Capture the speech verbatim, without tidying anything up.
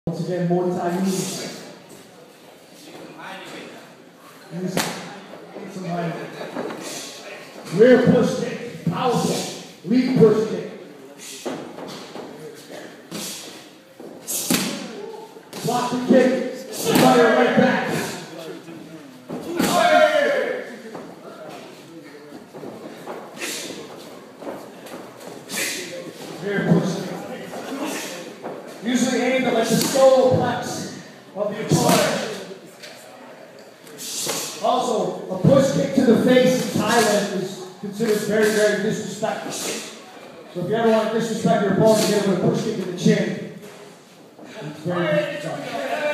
Once again, Muay Thai knees. Use some mind. Rear push kick, powerful. Lead push kick. Block the kick, fire right back. Rear push kick. Usually aimed at like the solar plex of the opponent. Also, a push kick to the face in Thailand is considered very, very disrespectful. So if you ever want to disrespect your opponent, give him a push kick in the chin. It's very disrespectful.